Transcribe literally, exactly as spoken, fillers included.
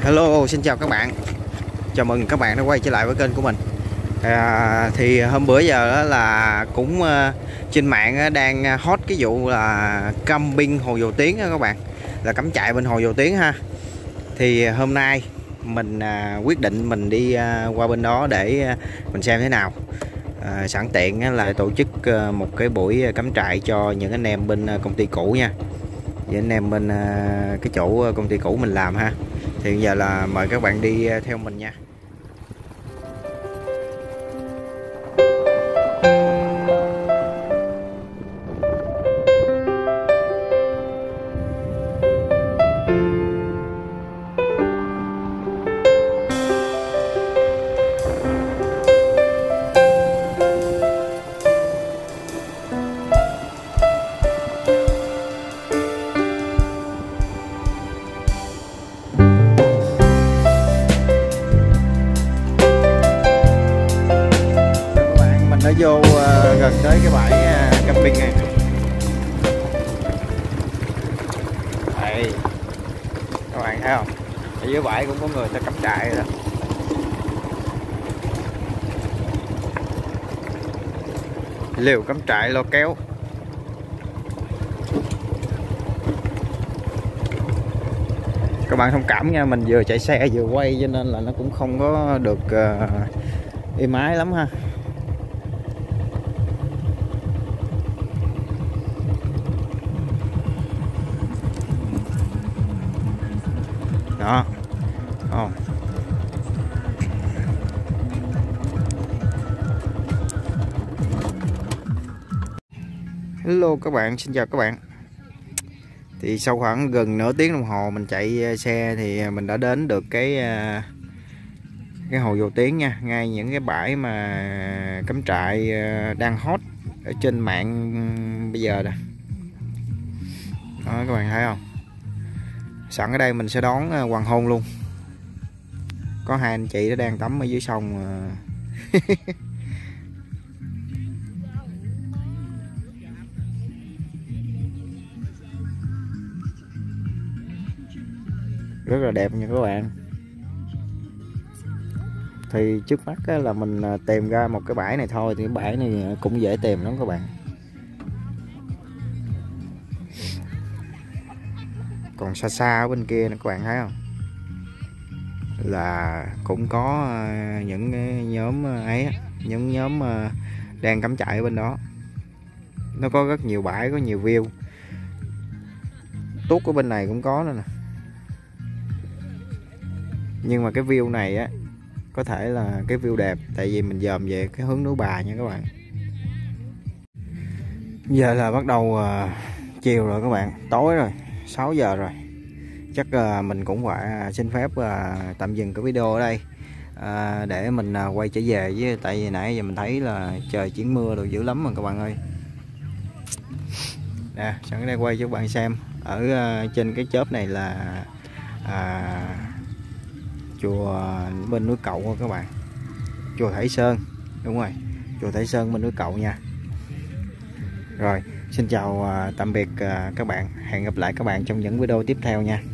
Hello, xin chào các bạn. Chào mừng các bạn đã quay trở lại với kênh của mình. à, Thì hôm bữa giờ đó là cũng uh, trên mạng đang hot cái vụ là camping Hồ Dầu Tiếng đó các bạn, là cắm trại bên Hồ Dầu Tiếng ha. Thì hôm nay mình uh, quyết định mình đi uh, qua bên đó để uh, mình xem thế nào. uh, Sẵn tiện uh, là tổ chức uh, một cái buổi cắm trại cho những anh em bên uh, công ty cũ nha, với anh em bên uh, cái chỗ công ty cũ mình làm ha. Thì bây giờ là mời các bạn đi theo mình nha. Nó vô uh, gần tới cái bãi uh, camping này. Đây, các bạn thấy không? Ở dưới bãi cũng có người ta cắm trại rồi đó. Liều cắm trại lo kéo. Các bạn thông cảm nha, mình vừa chạy xe vừa quay cho nên là nó cũng không có được uh, êm ái lắm ha. Đó. Oh. Hello các bạn, xin chào các bạn. Thì sau khoảng gần nửa tiếng đồng hồ mình chạy xe thì mình đã đến được cái cái Hồ Dầu Tiếng nha, ngay những cái bãi mà cắm trại đang hot ở trên mạng bây giờ nè. Đó các bạn thấy không? Sẵn ở đây mình sẽ đón hoàng hôn luôn. Có hai anh chị đã đang tắm ở dưới sông. Rất là đẹp nha các bạn. Thì trước mắt là mình tìm ra một cái bãi này thôi, thì cái bãi này cũng dễ tìm lắm các bạn. Còn xa xa ở bên kia nè các bạn thấy không, là cũng có những cái nhóm ấy, những nhóm đang cắm trại ở bên đó. Nó có rất nhiều bãi, có nhiều view. Tuốt ở bên này cũng có nữa nè. Nhưng mà cái view này á, có thể là cái view đẹp, tại vì mình dòm về cái hướng núi Bà nha các bạn. Giờ là bắt đầu uh, chiều rồi các bạn, tối rồi, sáu giờ rồi. Chắc uh, mình cũng phải xin phép uh, tạm dừng cái video ở đây, uh, để mình uh, quay trở về, với tại vì nãy giờ mình thấy là trời chuyển mưa rồi dữ lắm mà các bạn ơi. Nè, sẵn đây quay cho các bạn xem. Ở uh, trên cái chớp này là uh, chùa bên núi Cậu các bạn, chùa Thải Sơn, đúng rồi, chùa Thải Sơn bên núi Cậu nha. Rồi, xin chào uh, tạm biệt uh, các bạn, hẹn gặp lại các bạn trong những video tiếp theo nha.